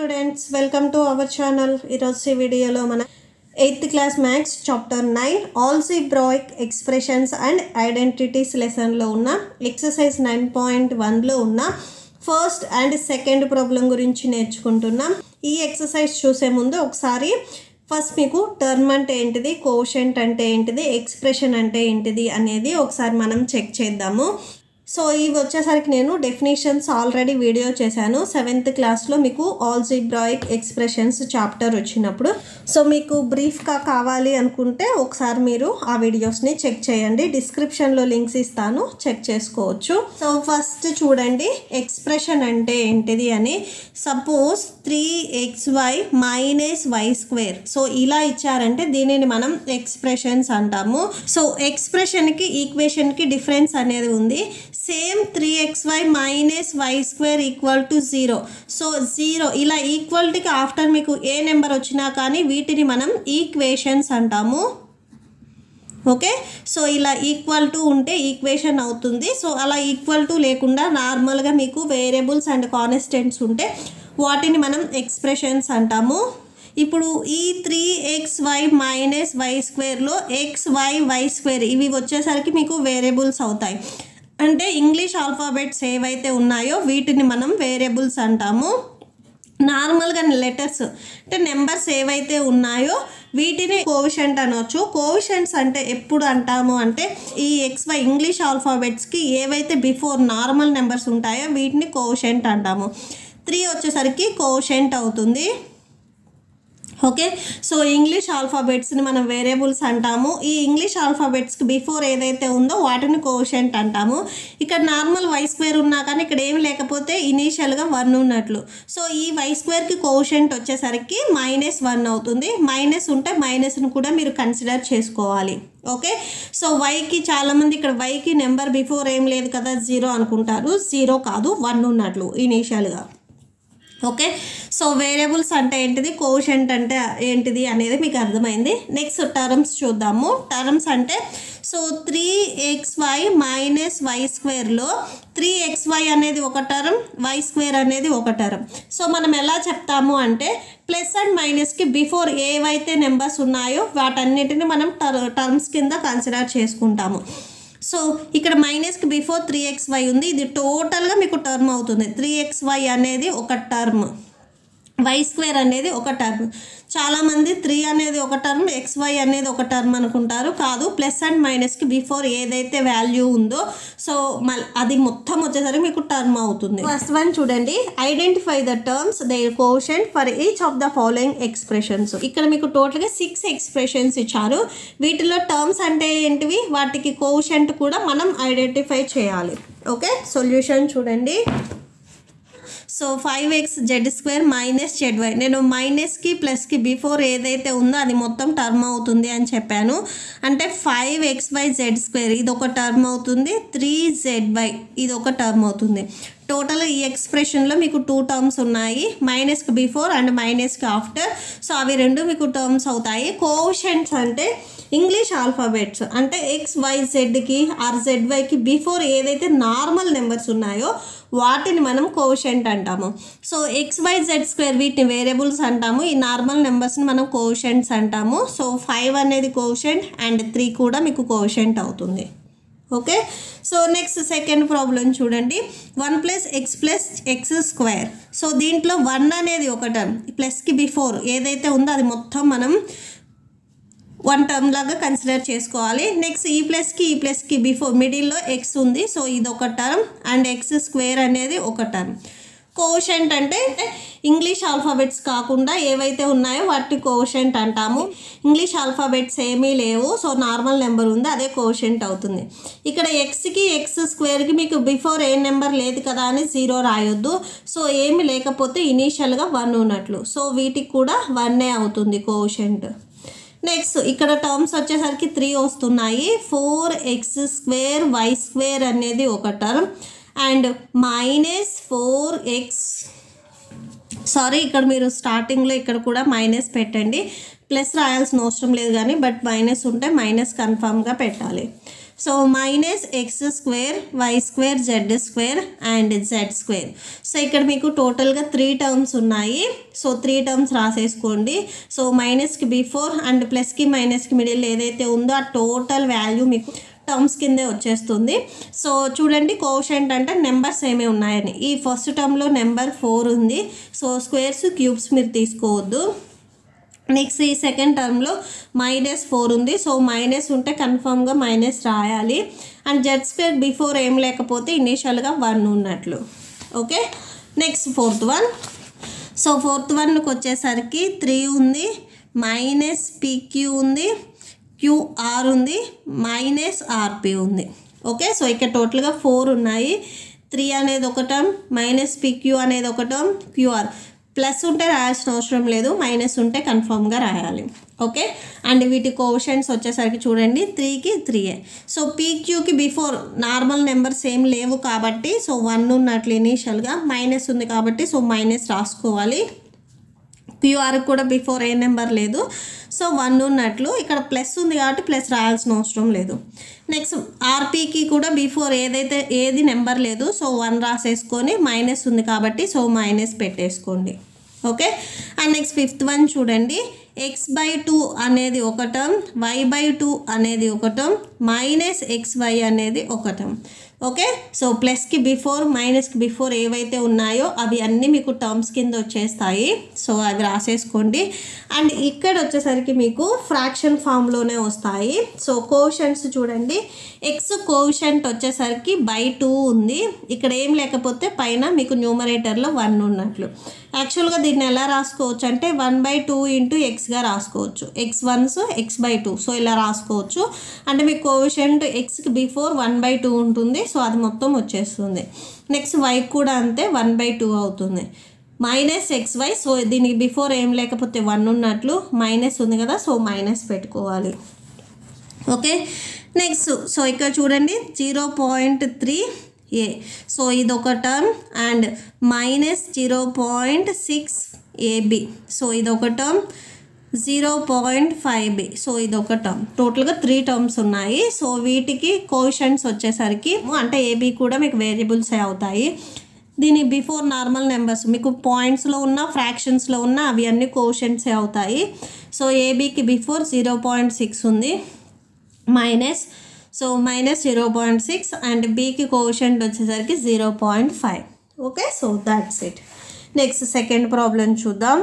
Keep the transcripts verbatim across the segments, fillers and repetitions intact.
Students welcome to our channel. ఈరోజు ఈ వీడియోలో మన eighth class maths chapter nine algebraic expressions and identities లెసన్లో ఉన్న ఎక్సర్సైజ్ నైన్ పాయింట్ వన్లో ఉన్న ఫస్ట్ అండ్ సెకండ్ ప్రాబ్లం గురించి నేర్చుకుంటున్నాం. ఈ ఎక్సర్సైజ్ చూసే ముందు ఒకసారి ఫస్ట్ మీకు టర్మ్ అంటే ఏంటిది, కోషెంట్ అంటే ఏంటిది, ఎక్స్ప్రెషన్ అంటే ఏంటిది అనేది ఒకసారి మనం చెక్ చేద్దాము. సో ఇవి వచ్చేసరికి నేను డెఫినేషన్స్ ఆల్రెడీ వీడియో చేశాను సెవెంత్ క్లాస్లో మీకు ఆల్జీబ్రాయిక్ ఎక్స్ప్రెషన్స్ చాప్టర్ వచ్చినప్పుడు. సో మీకు బ్రీఫ్గా కావాలి అనుకుంటే ఒకసారి మీరు ఆ వీడియోస్ని చెక్ చేయండి, డిస్క్రిప్షన్లో లింక్స్ ఇస్తాను, చెక్ చేసుకోవచ్చు. సో ఫస్ట్ చూడండి ఎక్స్ప్రెషన్ అంటే ఏంటిది అని. Suppose three X Y minus Y square, so ఇలా ఇచ్చారంటే దీనిని మనం ఎక్స్ప్రెషన్స్ అంటాము. సో ఎక్స్ప్రెషన్కి ఈక్వేషన్కి డిఫరెన్స్ అనేది ఉంది. Same three X Y minus Y square equal to zero. So zero ఇలా ఈక్వాలిటీకి ఆఫ్టర్ మీకు ఏ నెంబర్ వచ్చినా కానీ వీటిని మనం ఈక్వేషన్స్ అంటాము. ఓకే, సో ఇలా ఈక్వల్ టు ఉంటే ఈక్వేషన్ అవుతుంది. సో అలా ఈక్వల్ టు లేకుండా నార్మల్గా మీకు వేరియబుల్స్ అండ్ కాన్స్టెంట్స్ ఉంటే వాటిని మనం ఎక్స్ప్రెషన్స్ అంటాము. ఇప్పుడు ఈ three X Y minus Y స్క్వేర్లో ఎక్స్ వై వై స్క్వేర్ ఇవి వచ్చేసరికి మీకు వేరియబుల్స్ అవుతాయి. అంటే ఇంగ్లీష్ ఆల్ఫాబెట్స్ ఏవైతే ఉన్నాయో వీటిని మనం వేరియబుల్స్ అంటాము. నార్మల్గా లెటర్స్ అంటే నెంబర్స్ ఏవైతే ఉన్నాయో వీటిని కోవిషెంట్ అనవచ్చు. కోవిషెంట్స్ అంటే ఎప్పుడు అంటాము అంటే ఈ ఎక్స్ వై ఇంగ్లీష్ ఆల్ఫాబెట్స్కి ఏవైతే బిఫోర్ నార్మల్ నెంబర్స్ ఉంటాయో వీటిని కోవిషెంట్ అంటాము. త్రీ వచ్చేసరికి కోవిషెంట్ అవుతుంది. ఓకే, సో ఇంగ్లీష్ ఆల్ఫాబెట్స్ని మనం వేరియబుల్స్ అంటాము. ఈ ఇంగ్లీష్ ఆల్ఫాబెట్స్కి బిఫోర్ ఏదైతే ఉందో వాటిని కోషెంట్ అంటాము. ఇక్కడ నార్మల్ వై స్క్వేర్ ఉన్నా కానీ ఇక్కడ ఏమి లేకపోతే ఇనీషియల్గా వన్ ఉన్నట్లు. సో ఈ వై స్క్వేర్కి కోషెంట్ వచ్చేసరికి మైనస్ వన్ అవుతుంది. మైనస్ ఉంటే మైనస్ను కూడా మీరు కన్సిడర్ చేసుకోవాలి. ఓకే, సో వైకి చాలామంది ఇక్కడ వైకి నెంబర్ బిఫోర్ ఏం లేదు కదా జీరో అనుకుంటారు. జీరో కాదు, వన్ ఉన్నట్లు ఇనీషియల్గా. ఓకే, సో వేరియబుల్స్ అంటే ఏంటిది, కోషెంట్ అంటే ఏంటిది అనేది మీకు అర్థమైంది. నెక్స్ట్ టర్మ్స్ చూద్దాము. టర్మ్స్ అంటే so three X Y minus Y స్క్వేర్లో త్రీ ఎక్స్ వై అనేది ఒక టర్మ్, వై స్క్వేర్ అనేది ఒక టర్మ్. సో మనం ఎలా చెప్తాము అంటే ప్లస్ అండ్ మైనస్కి బిఫోర్ ఏవైతే నెంబర్స్ ఉన్నాయో వాటన్నిటిని మనం టర్ టర్మ్స్ కింద కన్సిడర్ చేసుకుంటాము. సో ఇక్కడ మైనస్కి బిఫోర్ త్రీ ఎక్స్ వై ఉంది, ఇది టోటల్గా మీకు టర్మ్ అవుతుంది. త్రీ ఎక్స్ వై అనేది ఒక టర్మ్, వై స్క్వేర్ అనేది ఒక టర్మ్. చాలామంది త్రీ అనేది ఒక టర్మ్, ఎక్స్ వై అనేది ఒక టర్మ్ అనుకుంటారు. కాదు, ప్లస్ అండ్ మైనస్కి బిఫోర్ ఏదైతే వాల్యూ ఉందో సో మళ్ళీ అది మొత్తం వచ్చేసరికి మీకు టర్మ్ అవుతుంది. ఫస్ట్ వన్ చూడండి, identify the terms their quotient for each of the following expressions. ఇక్కడ మీకు టోటల్గా సిక్స్ ఎక్స్ప్రెషన్స్ ఇచ్చారు. వీటిలో టర్మ్స్ అంటే ఏంటివి, వాటికి కోషెంట్ కూడా మనం ఐడెంటిఫై చేయాలి. ఓకే, సొల్యూషన్ చూడండి. So five X Z square minus Z Y, నేను మైనస్కి ప్లస్కి బిఫోర్ ఏదైతే ఉందో అది మొత్తం టర్మ్ అవుతుంది అని చెప్పాను. అంటే five X Y Z square ఇది ఒక టర్మ్ అవుతుంది, త్రీ జెడ్ వై ఇది ఒక టర్మ్ అవుతుంది. టోటల్ ఈ ఎక్స్ప్రెషన్లో మీకు టూ టర్మ్స్ ఉన్నాయి, మైనస్కి బిఫోర్ అండ్ మైనస్కి ఆఫ్టర్. సో అవి రెండు మీకు టర్మ్స్ అవుతాయి. కోషెంట్స్ అంటే ఇంగ్లీష్ ఆల్ఫాబెట్స్ అంటే ఎక్స్ వై జెడ్కి ఆర్ జెడ్ వైకి బిఫోర్ ఏదైతే నార్మల్ నెంబర్స్ ఉన్నాయో వాటిని మనం కోషెంట్ అంటాము. So X Y Z square వీటిని వేరియబుల్స్ అంటాము, ఈ నార్మల్ నెంబర్స్ని మనం కోషెంట్స్ అంటాము. సో ఫైవ్ అనేది కోషెంట్ అండ్ త్రీ కూడా మీకు కోషెంట్ అవుతుంది. Okay, so next second problem చూడండి. One plus X plus X square. So దీంట్లో వన్ అనేది ఒక టర్మ్, ప్లస్కి బిఫోర్ ఏదైతే ఉందో అది మొత్తం మనం వన్ టర్మ్ లాగా కన్సిడర్ చేసుకోవాలి. నెక్స్ట్ ఈ ప్లస్కి ఈ ప్లస్కి బిఫోర్ మిడిల్లో ఎక్స్ ఉంది, సో ఇది ఒక టర్మ్ అండ్ ఎక్స్ స్క్వేర్ అనేది ఒక టర్మ్. కోషెంట్ అంటే ఇంగ్లీష్ ఆల్ఫాబెట్స్ కాకుండా ఏవైతే ఉన్నాయో వాటిని కోషెంట్ అంటాము. ఇంగ్లీష్ ఆల్ఫాబెట్స్ ఏమీ లేవు, సో నార్మల్ నెంబర్ ఉంది, అదే కోషెంట్ అవుతుంది. ఇక్కడ ఎక్స్కి ఎక్స్ స్క్వేర్కి మీకు బిఫోర్ ఏ నెంబర్ లేదు కదా అని జీరో రాయొద్దు. సో ఏమి లేకపోతే ఇనీషియల్గా వన్ ఉన్నట్లు, సో వీటికి కూడా వన్నే అవుతుంది కోషెంట్. నెక్స్ట్ ఇక్కడ టర్మ్స్ వచ్చేసరికి త్రీ వస్తున్నాయి. Four X square why square అనేది ఒక term and minus four X sorry ఇక్కడ మీరు స్టార్టింగ్లో ఇక్కడ కూడా మైనస్ పెట్టండి, ప్లస్ రాయాల్సిన అవసరం లేదు కానీ బట్ మైనస్ ఉంటే మైనస్ కన్ఫామ్గా పెట్టాలి. So minus X square why square Z square and Z square. So ఇక్కడ మీకు టోటల్గా త్రీ టర్మ్స్ ఉన్నాయి. సో త్రీ టర్మ్స్ రాసేసుకోండి. సో మైనస్కి బిఫోర్ అండ్ ప్లస్కి మైనస్కి మిడిల్ ఏదైతే ఉందో ఆ టోటల్ వాల్యూ మీకు టర్మ్స్ కిందే వచ్చేస్తుంది. సో చూడండి కోషెంట్ అంటే నెంబర్స్ ఏమేమి ఉన్నాయని. ఈ ఫస్ట్ టర్మ్లో నెంబర్ ఫోర్ ఉంది. సో స్క్వేర్స్ క్యూబ్స్ మీరు తీసుకోవద్దు. నెక్స్ట్ ఈ సెకండ్ టర్మ్లో మైనస్ ఫోర్ ఉంది. సో మైనస్ ఉంటే కన్ఫామ్గా మైనస్ రాయాలి. అండ్ జెడ్ స్క్వేర్ బిఫోర్ ఏం లేకపోతే ఇనీషియల్గా వన్ ఉన్నట్లు. Okay, next fourth one. So fourth వన్కి వచ్చేసరికి త్రీ ఉంది, మైనస్ పీక్యూ ఉంది, క్యూఆర్ ఉంది, మైనస్ ఆర్పి ఉంది. ఓకే, సో ఇక్కడ టోటల్గా ఫోర్ ఉన్నాయి. త్రీ అనేది ఒక టర్మ్, మైనస్ పీక్యూ అనేది ఒక టర్మ్, క్యూఆర్. ప్లస్ ఉంటే రాయాల్సిన అవసరం లేదు, మైనస్ ఉంటే కన్ఫర్మ్గా రాయాలి. ఓకే, అండ్ వీటి కోషెంట్స్ వచ్చేసరికి చూడండి త్రీకి త్రీయే. సో పీక్యూకి బిఫోర్ నార్మల్ నెంబర్స్ ఏం లేవు కాబట్టి సో వన్ ఉన్నట్లు ఇనీషియల్గా, మైనస్ ఉంది కాబట్టి సో మైనస్ రాసుకోవాలి. క్యూఆర్ కూడా బిఫోర్ ఏ నెంబర్ లేదు, సో వన్ ఉన్నట్లు. ఇక్కడ ప్లస్ ఉంది కాబట్టి ప్లస్ రాయాల్సిన అవసరం లేదు. నెక్స్ట్ ఆర్పీకి కూడా బిఫోర్ ఏదైతే ఏది నెంబర్ లేదు, సో వన్ రాసేసుకొని మైనస్ ఉంది కాబట్టి సో మైనస్ పెట్టేసుకోండి. Okay, and next fifth one చూడండి. ఎక్స్ బై టూ అనేది ఒక టర్మ్, వై బై టూ అనేది ఒక టర్మ్, మైనస్ ఎక్స్ వై అనేది ఒక టర్మ్. ఓకే, సో ప్లస్కి బిఫోర్ మైనస్కి బిఫోర్ ఏవైతే ఉన్నాయో అవి అన్నీ మీకు టర్మ్స్ కింద వచ్చేస్తాయి. సో అవి రాసేసుకోండి. అండ్ ఇక్కడ వచ్చేసరికి మీకు ఫ్రాక్షన్ ఫామ్లోనే వస్తాయి. సో కోషెంట్స్ చూడండి, ఎక్స్ కోషెంట్ వచ్చేసరికి బై టూ ఉంది. ఇక్కడ ఏం లేకపోతే పైన మీకు న్యూమరేటర్లో వన్ ఉన్నట్లు. యాక్చువల్గా దీన్ని ఎలా రాసుకోవచ్చు అంటే వన్ బై టూ ఇంటూ ఎక్స్గా రాసుకోవచ్చు. X once X by two, so ఇలా రాసుకోవచ్చు. అంటే మీ కోషెంట్ ఎక్స్కి బిఫోర్ వన్ బై టూ ఉంటుంది, సో అది మొత్తం వచ్చేస్తుంది. నెక్స్ట్ వై కూడా అంతే, వన్ బై టూ అవుతుంది. మైనస్ ఎక్స్ వై, సో దీనికి బిఫోర్ ఏం లేకపోతే వన్ ఉన్నట్లు, మైనస్ ఉంది కదా సో మైనస్ పెట్టుకోవాలి. ఓకే, నెక్స్ట్ సో ఇక్కడ చూడండి zero point three A, so ఇదొక term. And minus zero point six A B, so ఇదొక term. Zero point five B, so ఇదొక టర్మ్. టోటల్గా త్రీ టర్మ్స్ ఉన్నాయి. సో వీటికి కోషెంట్స్ వచ్చేసరికి అంటే ఏబి కూడా మీకు వేరియబుల్సే అవుతాయి. దీని బిఫోర్ నార్మల్ నెంబర్స్ మీకు పాయింట్స్లో ఉన్న ఫ్రాక్షన్స్లో ఉన్న అవి అన్నీ కోషెంట్సే అవుతాయి. సో ఏబికి బిఫోర్ జీరో పాయింట్ సిక్స్ ఉంది, minus so minus zero point six and బీకి కోషెంట్ వచ్చేసరికి zero point five. Okay, so that's it. Next second problem చూద్దాం.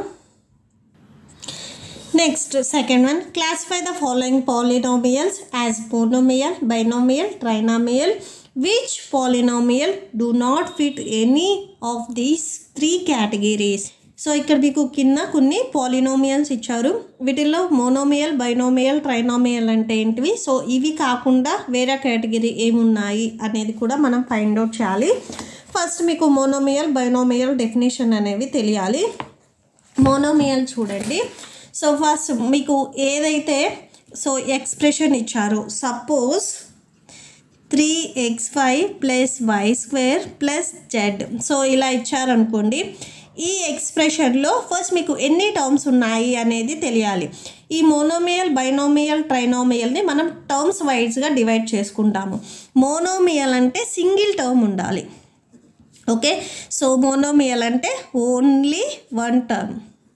Next second one, classify the following polynomials as monomial, binomial, trinomial. Which polynomial do not fit any of these three categories. So ఇక్కడ మీకు కింద కొన్ని polynomials ఇచ్చారు. వీటిల్లో monomial, binomial, trinomial అంటే ఏంటివి, so ఇవి కాకుండా వేరే కేటగిరీ ఏమున్నాయి అనేది కూడా మనం ఫైండ్ అవుట్ చేయాలి. ఫస్ట్ మీకు మోనోమియల్, బైనోమియల్ డెఫినేషన్ అనేవి తెలియాలి. మోనోమియల్ చూడండి. సో ఫస్ట్ మీకు ఏదైతే సో ఎక్స్ప్రెషన్ ఇచ్చారో, suppose three X five plus Y square plus Z, so ఇలా ఇచ్చారనుకోండి. ఈ ఎక్స్ప్రెషన్లో ఫస్ట్ మీకు ఎన్ని టర్మ్స్ ఉన్నాయి అనేది తెలియాలి. ఈ మోనోమియల్, బైనోమియల్, ట్రైనోమియల్ని మనం టర్మ్స్ వైజ్గా డివైడ్ చేసుకుంటాము. మోనోమియల్ అంటే సింగిల్ టర్మ్ ఉండాలి. ఓకే, సో మోనోమియల్ అంటే only one term.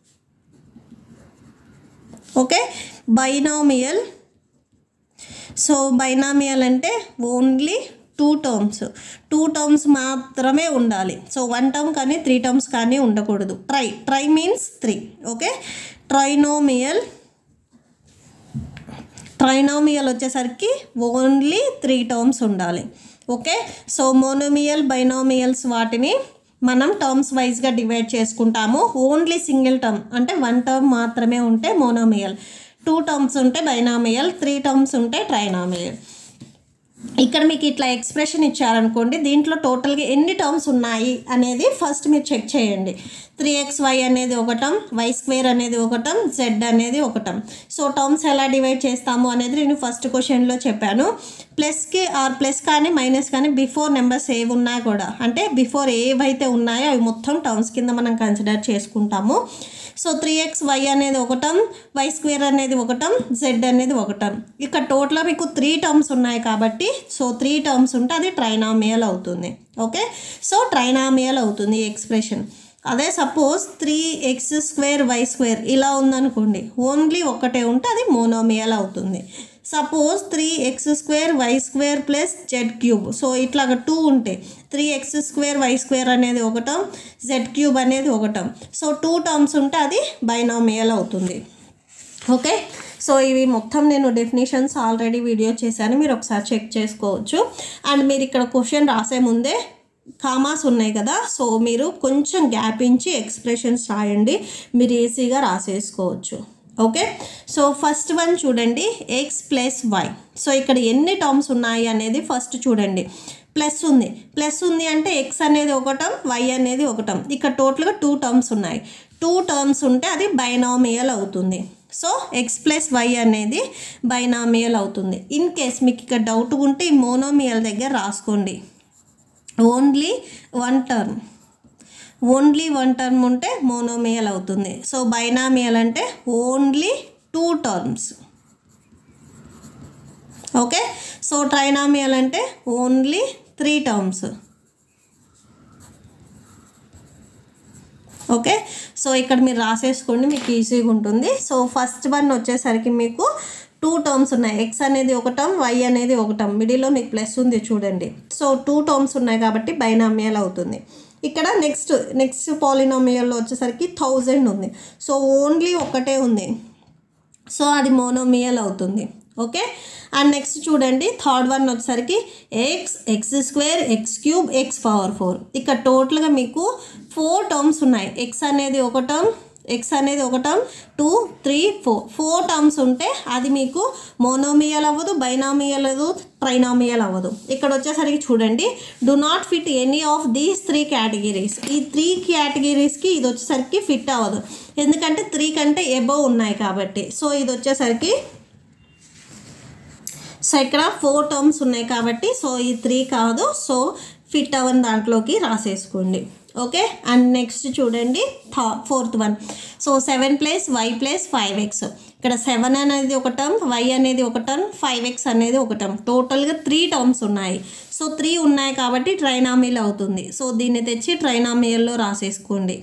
Okay, binomial, so binomial అంటే only two terms two terms మాత్రమే ఉండాలి. సో వన్ టర్మ్ కానీ త్రీ టర్మ్స్ కానీ ఉండకూడదు. Tri tri means three. Okay, trinomial trinomial వచ్చేసరికి ఓన్లీ త్రీ టర్మ్స్ ఉండాలి. ఓకే, సో మోనోమియల్, బైనోమియల్స్ వాటిని మనం టర్మ్స్ వైజ్గా డివైడ్ చేసుకుంటాము. ఓన్లీ సింగిల్ టర్మ్ అంటే వన్ టర్మ్ మాత్రమే ఉంటే మోనోమియల్, టూ టర్మ్స్ ఉంటే బైనామియల్, త్రీ టర్మ్స్ ఉంటే ట్రైనామియల్. ఇక్కడ మీకు ఇట్లా ఎక్స్ప్రెషన్ ఇచ్చారనుకోండి, దీంట్లో టోటల్గా ఎన్ని టర్మ్స్ ఉన్నాయి అనేది ఫస్ట్ మీరు చెక్ చేయండి. త్రీ ఎక్స్ వై అనేది ఒక టర్మ్, వై స్క్వేర్ అనేది ఒక టర్మ్, జెడ్ అనేది ఒక టర్మ్. సో టర్మ్స్ ఎలా డివైడ్ చేస్తాము అనేది నేను ఫస్ట్ క్వశ్చన్లో చెప్పాను. ప్లస్కి ఆర్ ప్లస్ కానీ మైనస్ కానీ బిఫోర్ నెంబర్స్ ఏవి ఉన్నా కూడా, అంటే బిఫోర్ ఏవైతే ఉన్నాయో అవి మొత్తం టర్మ్స్ కింద మనం కన్సిడర్ చేసుకుంటాము. సో త్రీ ఎక్స్ వై అనేది ఒకటం, వై స్క్వేర్ అనేది ఒకటం, జెడ్ అనేది ఒకటం. ఇక్కడ టోటల్గా మీకు త్రీ టర్మ్స్ ఉన్నాయి కాబట్టి సో త్రీ టర్మ్స్ ఉంటే అది ట్రైనామియల్ అవుతుంది. ఓకే, సో ట్రైనామియల్ అవుతుంది ఈ ఎక్స్ప్రెషన్. అదే suppose three x square why square ఇలా ఉందనుకోండి, ఓన్లీ ఒకటే ఉంటే అది మోనోమియల్ అవుతుంది. Suppose three x square why square plus z cube, so ఇట్లాగా టూ ఉంటే three x square why square అనేది ఒకటం, జెడ్ క్యూబ్ అనేది ఒకటం. సో టూ టర్మ్స్ ఉంటే అది బైనామియల్ అవుతుంది. ఓకే, సో ఇవి మొత్తం నేను డెఫినేషన్స్ ఆల్రెడీ వీడియో చేశాను, మీరు ఒకసారి చెక్ చేసుకోవచ్చు. అండ్ మీరు ఇక్కడ క్వశ్చన్ రాసే ముందే కామాస్ ఉన్నాయి కదా, సో మీరు కొంచెం గ్యాప్ ఇచ్చి ఎక్స్ప్రెషన్స్ రాయండి, మీరు ఈజీగా రాసేసుకోవచ్చు. ఓకే, సో ఫస్ట్ వన్ చూడండి, ఎక్స్ ప్లస్ వై. సో ఇక్కడ ఎన్ని టర్మ్స్ ఉన్నాయి అనేది ఫస్ట్ చూడండి. ప్లస్ ఉంది, ప్లస్ ఉంది అంటే ఎక్స్ అనేది ఒకటం, వై అనేది ఒకటం. ఇక్కడ టోటల్గా టూ టర్మ్స్ ఉన్నాయి. టూ టర్మ్స్ ఉంటే అది బైనామియల్ అవుతుంది. సో ఎక్స్ ప్లస్ వై అనేది బైనామియల్ అవుతుంది. ఇన్ కేస్ మీకు ఇక్కడ డౌట్ ఉంటే ఈ మోనోమియల్ దగ్గర రాసుకోండి. Only one term only one term ఉంటే మోనోమియల్ అవుతుంది. సో బైనామియల్ అంటే only two terms. Okay, so trinomial అంటే only three terms. Okay, so ఇక్కడ మీరు రాసేసుకోండి, మీకు ఈజీగా ఉంటుంది. సో ఫస్ట్ వన్ వచ్చేసరికి మీకు టూ టర్మ్స్ ఉన్నాయి. ఎక్స్ అనేది ఒకటం, వై అనేది ఒకటం, మిడిల్లో మీకు ప్లస్ ఉంది చూడండి. సో టూ టర్మ్స్ ఉన్నాయి కాబట్టి బైనామియల్ అవుతుంది. ఇక్కడ నెక్స్ట్ నెక్స్ట్ పాలినామియల్లో వచ్చేసరికి థౌజండ్ ఉంది. సో ఓన్లీ ఒకటే ఉంది, సో అది మోనోమియల్ అవుతుంది. ఓకే, అండ్ నెక్స్ట్ చూడండి థర్డ్ వన్ వచ్చేసరికి x x square x cube x power four. ఇక్కడ టోటల్గా మీకు ఫోర్ టర్మ్స్ ఉన్నాయి. ఎక్స్ అనేది ఒకటం, ఎక్స్ అనేది ఒకటం, two three four four terms ఉంటే అది మీకు మోనోమియల్ అవ్వదు, బైనామియల్ అవ్వదు, ట్రైనామియల్ అవ్వదు. ఇక్కడ వచ్చేసరికి చూడండి, do not fit any of these three categories. ఈ త్రీ కేటగిరీస్కి ఇది వచ్చేసరికి ఫిట్ అవ్వదు, ఎందుకంటే త్రీ కంటే ఎబోవ్ ఉన్నాయి కాబట్టి. సో ఇది వచ్చేసరికి సో ఇక్కడ ఫోర్ టర్మ్స్ ఉన్నాయి కాబట్టి సో ఈ త్రీ కాదు, సో ఫిట్ అవ్వని దాంట్లోకి రాసేసుకోండి. ఓకే, అండ్ నెక్స్ట్ చూడండి the fourth one. So seven plus y plus five x. ఇక్కడ సెవెన్ అనేది ఒక టర్మ్, వై అనేది ఒక టర్మ్, ఫైవ్ ఎక్స్ అనేది ఒక టర్మ్. టోటల్గా త్రీ టర్మ్స్ ఉన్నాయి. సో త్రీ ఉన్నాయి కాబట్టి ట్రైనామియల్ అవుతుంది. సో దీన్ని తెచ్చి ట్రైనామియల్లో రాసేసుకోండి.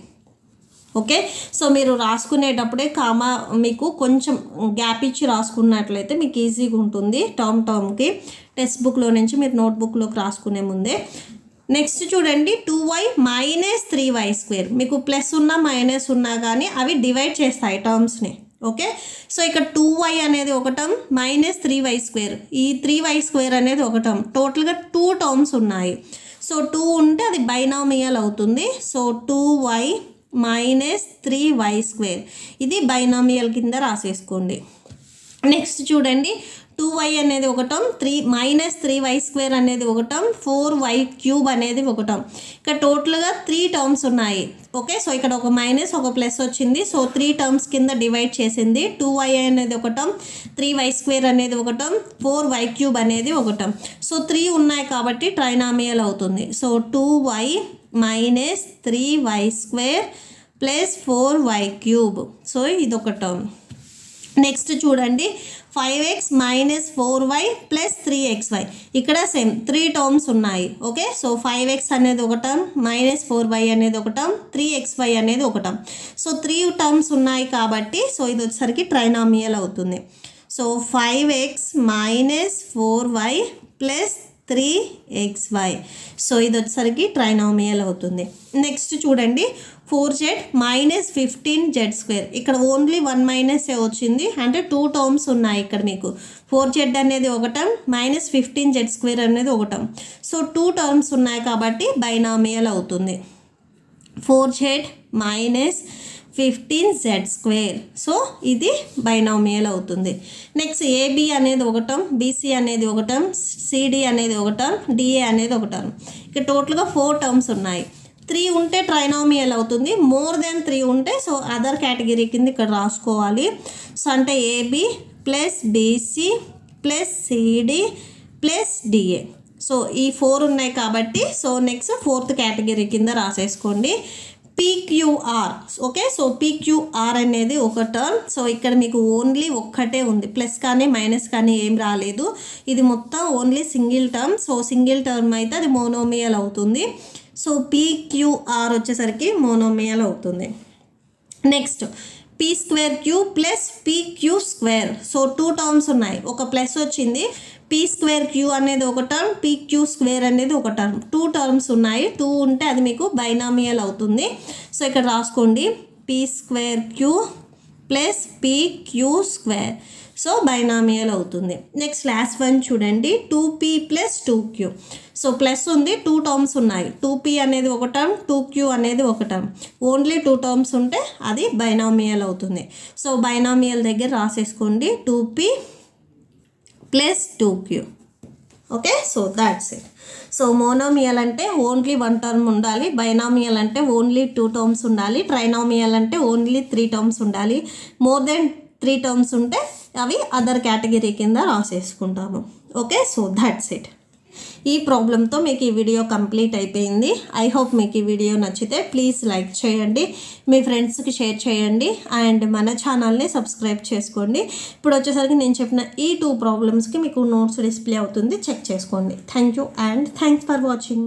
ఓకే, సో మీరు రాసుకునేటప్పుడే కామా మీకు కొంచెం గ్యాప్ ఇచ్చి రాసుకున్నట్లయితే మీకు ఈజీగా ఉంటుంది టర్మ్ టర్మ్కి. టెక్స్ట్ బుక్లో నుంచి మీరు నోట్బుక్లోకి రాసుకునే ముందే. నెక్స్ట్ చూడండి two y minus three y square. మీకు ప్లస్ ఉన్నా మైనస్ ఉన్నా కానీ అవి డివైడ్ చేస్తాయి టర్మ్స్ని. ఓకే, సో ఇక్కడ టూ వై అనేది ఒకటం, మైనస్ త్రీ వై స్క్వేర్, ఈ త్రీ వై స్క్వేర్ అనేది ఒకటం. టోటల్గా టూ టర్మ్స్ ఉన్నాయి. సో టూ ఉంటే అది బైనామియల్ అవుతుంది. So two y minus three y square ఇది బైనామియల్ కింద రాసేసుకోండి. నెక్స్ట్ చూడండి టూ వై అనేది ఒకటం, three minus three y square అనేది ఒకటం, ఫోర్ వై క్యూబ్ అనేది ఒకటం. ఇక్కడ టోటల్గా త్రీ టర్మ్స్ ఉన్నాయి. ఓకే, సో ఇక్కడ ఒక మైనస్ ఒక ప్లస్ వచ్చింది. సో త్రీ టర్మ్స్ కింద డివైడ్ చేసింది. టూ వై అనేది ఒకటం, త్రీ వై స్క్వేర్ అనేది ఒకటం, ఫోర్ వై క్యూబ్ అనేది ఒకటం. సో త్రీ ఉన్నాయి కాబట్టి ట్రైనామియల్ అవుతుంది. So two y minus three y square plus four y cube. So ఇది ఒక టర్మ్. నెక్స్ట్ చూడండి five x minus four y plus three X y. ఇక్కడ సేమ్ త్రీ టర్మ్స్ ఉన్నాయి. ఓకే, సో ఫైవ్ ఎక్స్ అనేది ఒక term, minus four why అనేది ఒక term, three X Y అనేది ఒక టర్మ్. సో త్రీ టర్మ్స్ ఉన్నాయి కాబట్టి సో ఇది వచ్చేసరికి ట్రైనామియల్ అవుతుంది. So five x minus four y plus three X why. So ఇది వచ్చేసరికి ట్రైనామియల్ అవుతుంది. నెక్స్ట్ చూడండి four z minus fifteen z square. ఇక్కడ ఓన్లీ వన్ మైనస్ ఏ వచ్చింది, అంటే టూ టర్మ్స్ ఉన్నాయి. ఇక్కడ మీకు ఫోర్ జెడ్ అనేది ఒకటం, మైనస్ ఫిఫ్టీన్ జెడ్ స్క్వేర్ అనేది ఒకటం. సో టూ టర్మ్స్ ఉన్నాయి కాబట్టి బైనామియల్ అవుతుంది. Four z minus fifteen z square. So ఇది బైనామియల్ అవుతుంది. నెక్స్ట్ ఏబి అనేది ఒకటం, బీసీ అనేది ఒకటం, సిడి అనేది ఒకటం, డిఏ అనేది ఒకటం. ఇక్కడ టోటల్గా ఫోర్ టర్మ్స్ ఉన్నాయి. త్రీ ఉంటే ట్రైనామియల్ అవుతుంది, మోర్ దెన్ త్రీ ఉంటే సో అదర్ కేటగిరీ కింద ఇక్కడ రాసుకోవాలి. సో అంటే ab plus bc plus cd plus da. So ఈ ఫోర్ ఉన్నాయి కాబట్టి సో నెక్స్ట్ ఫోర్త్ కేటగిరీ కింద రాసేసుకోండి. పీక్యూఆర్. ఓకే, సో పీక్యూఆర్ అనేది ఒక టర్మ్. సో ఇక్కడ మీకు ఓన్లీ ఒక్కటే ఉంది, ప్లస్ కానీ మైనస్ కానీ ఏం రాలేదు. ఇది మొత్తం only single term. So single term అయితే అది మోనోమియల్ అవుతుంది. సో పీక్యూఆర్ వచ్చేసరికి మోనోమియల్ అవుతుంది. Next p square q plus pq square. So two terms ఉన్నాయి, ఒక ప్లస్ వచ్చింది. పీ స్క్వేర్ క్యూ అనేది ఒక టర్మ్, పీక్యూ స్క్వేర్ అనేది ఒక టర్మ్. టూ టర్మ్స్ ఉన్నాయి, టూ ఉంటే అది మీకు బైనామియల్ అవుతుంది. సో ఇక్కడ రాసుకోండి, p square q plus pq square. So binomial అవుతుంది. నెక్స్ట్ లాస్ట్ వన్ చూడండి, two p plus two q. So plus ఉంది, టూ టర్మ్స్ ఉన్నాయి. టూ పీ అనేది ఒక టర్మ్, టూ క్యూ అనేది ఒక టర్మ్. ఓన్లీ టూ టర్మ్స్ ఉంటే అది బైనామియల్ అవుతుంది. సో బైనామియల్ దగ్గర రాసేసుకోండి, two p plus two q. Okay, so that's it. So monomial అంటే ఓన్లీ వన్ టర్మ్ ఉండాలి, బైనామియల్ అంటే ఓన్లీ టూ టర్మ్స్ ఉండాలి, ట్రైనామియల్ అంటే ఓన్లీ త్రీ టర్మ్స్ ఉండాలి. మోర్ దెన్ త్రీ టర్మ్స్ ఉంటే అవి అదర్ కేటగిరీ కింద రాసేసుకుంటాము. Okay, so that's it. ఈ ప్రాబ్లంతో మీకు ఈ వీడియో కంప్లీట్ అయిపోయింది. ఐ హోప్ మీకు ఈ వీడియో నచ్చితే ప్లీజ్ లైక్ చేయండి, మీ ఫ్రెండ్స్కి షేర్ చేయండి, అండ్ మన ఛానల్ని సబ్స్క్రైబ్ చేసుకోండి. ఇప్పుడు వచ్చేసరికి నేను చెప్పిన ఈ టూ ప్రాబ్లమ్స్కి మీకు నోట్స్ డిస్ప్లే అవుతుంది, చెక్ చేసుకోండి. Thank you and thanks for watching.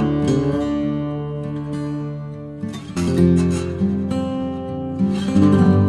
you.